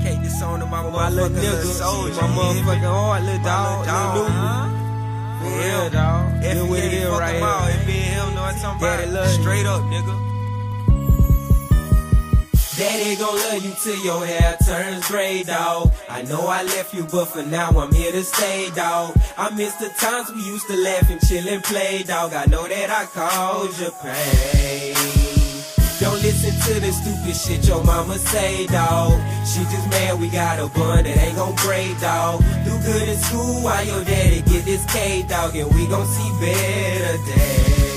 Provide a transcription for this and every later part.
dedicate this song to my little nigga, soldier, my motherfucking heart, little dog, little For real dog. This what it is right here. It be him, know what I'm talking Daddy about? love you. Straight up, nigga. Daddy gon' love you till your hair turns gray, dawg. I know I left you, but for now I'm here to stay, dawg. I miss the times we used to laugh and chill and play, dawg. I know that I caused you pain. Don't listen to the stupid shit your mama say, dawg. She just mad we got a bun that ain't gon' break, dawg. Do good in school while your daddy get this K, dawg, and we gon' see better days.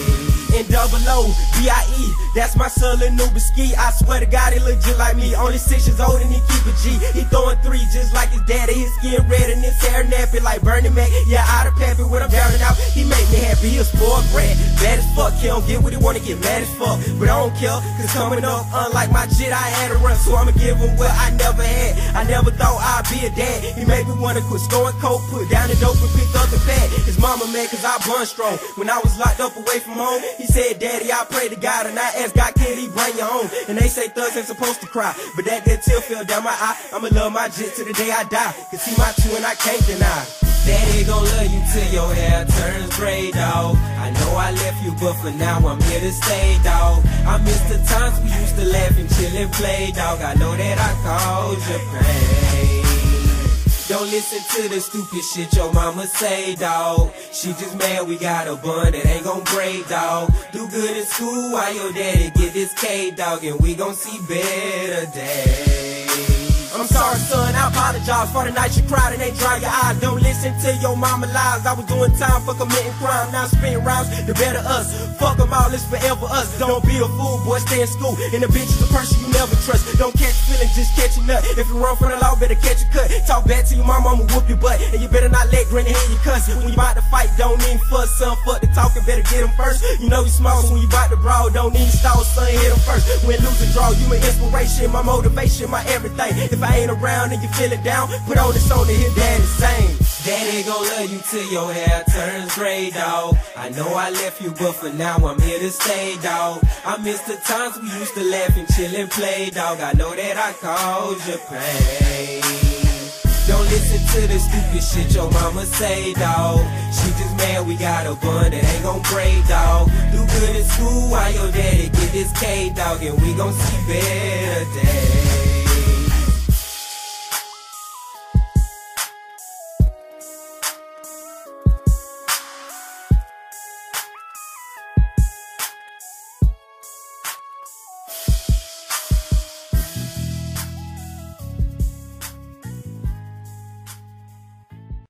And double O, B.I.E., that's my son Lil Nubiski. I swear to God, he look just like me. Only 6 years old and he keep a G. He throwing 3 just like his daddy. His skin red and his hair nappy like Bernie Mac. Yeah, out of pappy when I'm down and out. He make me happy, he a spoiled brat. Bad as fuck, he don't get what he wanna get mad as fuck. But I don't care, cause coming up, unlike my shit, I had to run. So I'ma give him what I never had. I never thought I'd be a dad. He made me wanna quit scoring coke, put down the dope and pick up the pad. His mama mad cause I bun strong. When I was locked up away from home, he said, Daddy, I pray to God and I asked God, can he bring you home? And they say thugs ain't supposed to cry, but that tear fell down my eye. I'ma love my jit till the day I die, cause he my twin, I can't deny. Daddy gon' love you till your hair turns gray, dawg. I know I left you, but for now I'm here to stay, dawg. I miss the times we used to laugh and chill and play, dawg. I know that I caused you pain. Don't listen to the stupid shit your mama say, dawg. She just mad we got a bun that ain't gon' break, dawg. Do good in school while your daddy get this K, dawg, and we gon' see better days. I'm sorry, son, I apologize for the night you cried and they dry your eyes. Don't listen to your mama lies. I was doing time for committing crime. Now spitting rhymes to better us. Fuck them all, it's forever us. Don't be a fool, boy, stay in school. And the bitch is a person you never trust. Don't catch feelings, just catch a nut. If you run from the law, better catch a cut. Talk back to your mama, I'ma whoop your butt. And you better not let granny hear you cuss. When you bout to fight, don't even fuss, son. Fuck the talking, better get him first. You know you small, so when you bout to brawl, don't even stall, son, hit him first. When lose or draw, you an inspiration, my motivation, my everything. If I ain't around and you feel it down, put on this song to hear daddy sing. Daddy gon' love you till your hair turns gray, dawg. I know I left you, but for now I'm here to stay, dawg. I miss the times we used to laugh and chill and play, dawg. I know that I caused you pain. Don't listen to the stupid shit your mama say, dawg. She just mad we got a bun that ain't gon' break, dawg. Do good in school while your daddy get this K, dawg, and we gon' see better days.